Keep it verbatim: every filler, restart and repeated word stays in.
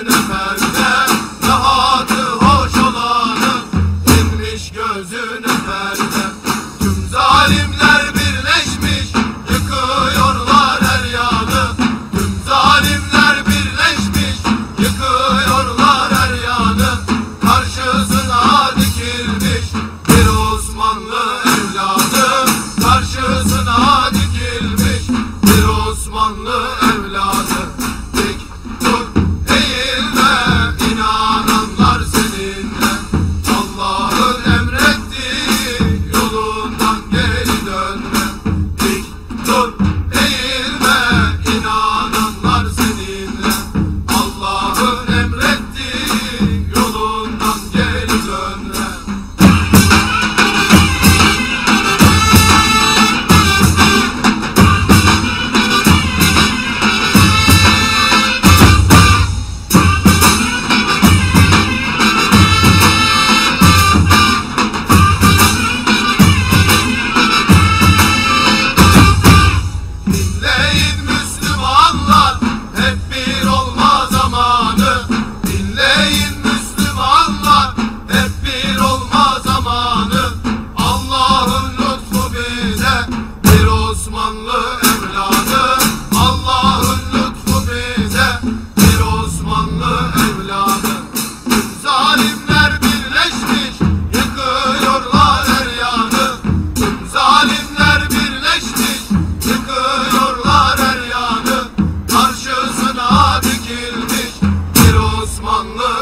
gözüne perde, rahatı hoş olanın inmiş gözüne perde. Tüm zalimler birleşmiş, yıkıyorlar her yanı. Tüm zalimler birleşmiş, yıkıyorlar her yanı. Karşısına dikilmiş bir Osmanlı evladı. Karşısına dikilmiş bir Osmanlı evladı. Dik dur eğilme, inananlar seninle. Allah'ın emrettiği yolundan geri dönme. Dik dur eğilme, inananlar seninle. Allah'ın emrettiği yolundan geri dönme. Dinleyin Müslümanlar, hep bir olma zamanı. Dinleyin Müslümanlar, hep bir olma zamanı. Allah'ın lütfu bize bir Osmanlı evladı. Allah'ın lütfu bize bir Osmanlı evladı. Tüm zalimler birleşmiş, yıkıyorlar her yanı. Tüm zalimler birleşmiş, yıkıyorlar her yanı. Karşısına dikilmiş bir Osmanlı